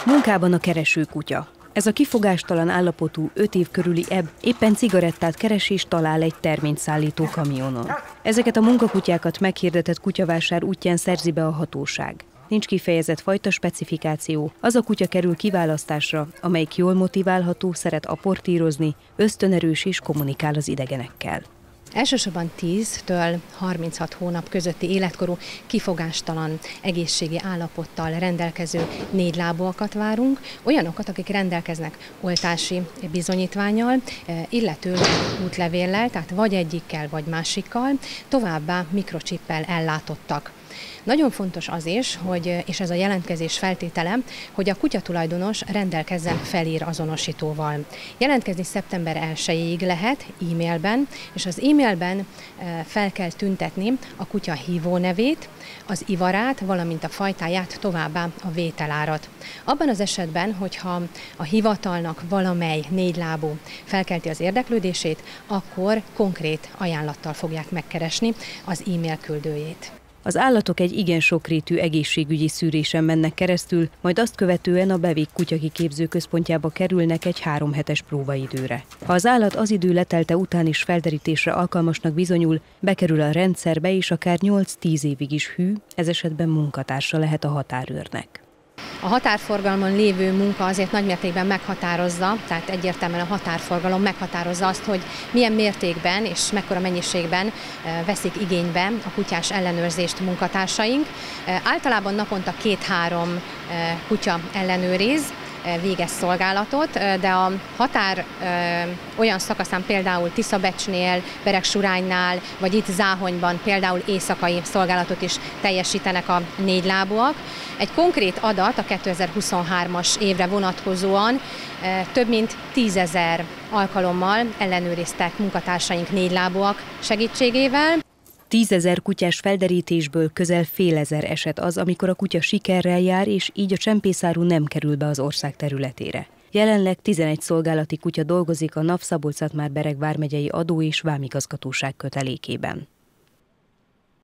Munkában a keresőkutya. Ez a kifogástalan állapotú 5 év körüli ebb éppen cigarettát keres és talál egy terményszállító kamionon. Ezeket a munkakutyákat meghirdetett kutyavásár útján szerzi be a hatóság. Nincs kifejezett fajta specifikáció, az a kutya kerül kiválasztásra, amelyik jól motiválható, szeret aportírozni, ösztönerős és kommunikál az idegenekkel. Elsősorban 10-től 36 hónap közötti életkorú, kifogástalan egészségi állapottal rendelkező négylábúakat várunk, olyanokat, akik rendelkeznek oltási bizonyítvánnyal, illetőleg útlevéllel, tehát vagy egyikkel, vagy másikkal, továbbá mikrocsippel ellátottak. Nagyon fontos az is, és ez a jelentkezés feltétele, hogy a kutyatulajdonos rendelkezzen felír azonosítóval. Jelentkezni szeptember 1-ig lehet e-mailben, és az e-mailben fel kell tüntetni a kutya hívónevét, az ivarát, valamint a fajtáját, továbbá a vételárat. Abban az esetben, hogyha a hivatalnak valamely négylábú felkelti az érdeklődését, akkor konkrét ajánlattal fogják megkeresni az e-mail küldőjét. Az állatok egy igen sokrétű egészségügyi szűrésen mennek keresztül, majd azt követően a Bevék kutyakiképző központjába kerülnek egy 3 hetes próbaidőre. Ha az állat az idő letelte után is felderítésre alkalmasnak bizonyul, bekerül a rendszerbe és akár 8-10 évig is hű, ez esetben munkatársa lehet a határőrnek. A határforgalmon lévő munka azért nagymértékben meghatározza, tehát egyértelműen a határforgalom meghatározza azt, hogy milyen mértékben és mekkora mennyiségben veszik igénybe a kutyás ellenőrzést munkatársaink. Általában naponta 2-3 kutya ellenőriz, végez szolgálatot, de a határ olyan szakaszán, például Tiszabecsnél, Beregsuránynál, vagy itt Záhonyban például éjszakai szolgálatot is teljesítenek a négylábúak. Egy konkrét adat a 2023-as évre vonatkozóan több mint 10 000 alkalommal ellenőriztek munkatársaink négylábúak segítségével. 10 000 kutyás felderítésből közel fél ezer eset az, amikor a kutya sikerrel jár, és így a csempészáru nem kerül be az ország területére. Jelenleg 11 szolgálati kutya dolgozik a NAV Szabolcs-Szatmár-Bereg vármegyei adó- és vámigazgatóság kötelékében.